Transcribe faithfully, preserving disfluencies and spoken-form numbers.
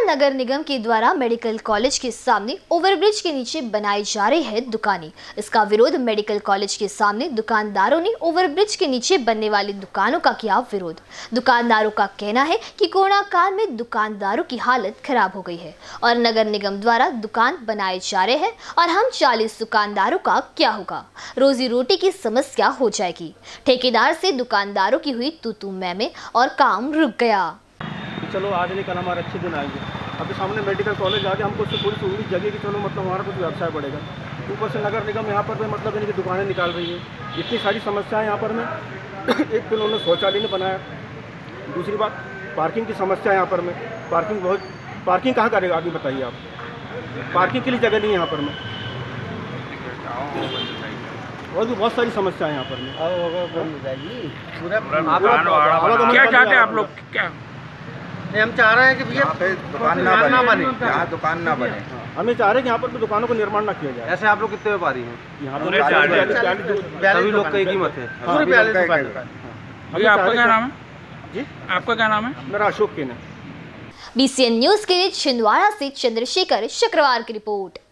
नगर निगम के द्वारा medical college के सामने ओवरब्रिज के नीचे बनाई जा रही है दुकानें। इसका विरोध मेडिकल कॉलेज के सामने दुकानदारों ने ओवरब्रिज के नीचे बनने वाली दुकानों का किया विरोध। दुकानदारों का कहना है कि कोरोना काल में दुकानदारों की हालत खराब हो गई है और नगर निगम द्वारा दुकान बनाए जा रहे हैं और हम चालीस दुकानदारों का क्या होगा, रोजी रोटी की समस्या हो जाएगी। ठेकेदार से दुकानदारों की हुई तू तू मैं में और काम रुक गया। चलो आज नहीं कल हमारे अच्छे दिन आएंगे। अभी सामने मेडिकल कॉलेज आ गया, हमको उससे पूरी सुविधा जगह की, चलो मतलब हमारा कुछ व्यवसाय बढ़ेगा। ऊपर से नगर निगम यहाँ पर मतलब इनकी दुकानें निकाल रही है, इतनी सारी समस्याएं यहाँ पर में। एक तो उन्होंने शौचालय नहीं बनाया, दूसरी बात पार्किंग की समस्या यहाँ पर में। पार्किंग बहुत पार्किंग कहाँ करेगा आदमी, बताइए आप। पार्किंग के लिए जगह नहीं है यहाँ पर में, और भी बहुत सारी समस्याएं यहाँ पर में। क्या चाहते हैं आप लोग? क्या हम चाह रहे हैं कि भैया दुकान ना बने, बने। यहाँ दुकान ना बने। हमें चाह रहे हैं कि यहाँ पर तो दुकानों को निर्माण ना किया जाए। ऐसे आप लोग कितने व्यापारी हैं? यहाँ पर सभी लोग का एक ही मत है। आपका क्या नाम है जी? आपका क्या नाम है? मेरा अशोक केन है। बी सी एन न्यूज के लिए छिंदवाड़ा से चंद्रशेखर शुक्रवार की रिपोर्ट।